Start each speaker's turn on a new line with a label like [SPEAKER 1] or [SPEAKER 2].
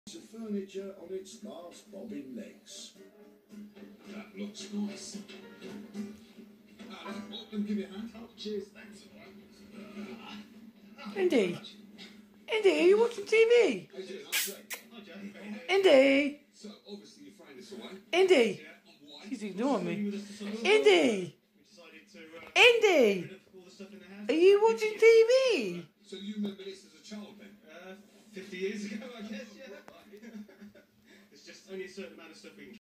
[SPEAKER 1] of furniture on its last bobbing legs.
[SPEAKER 2] That looks nice. Welcome, give me a hand. Oh, cheers, thanks.
[SPEAKER 3] Indy, Indy, are you watching TV?
[SPEAKER 2] How you doing? I'm great. Hi, Jay.
[SPEAKER 3] Indy,
[SPEAKER 2] So, obviously, you're throwing this away.
[SPEAKER 3] Indy,
[SPEAKER 2] Yeah, on why?
[SPEAKER 3] he's ignoring me. Indy, Indy, are you watching TV?
[SPEAKER 2] So, you remember this as a child then?
[SPEAKER 4] 50 years ago, I guess.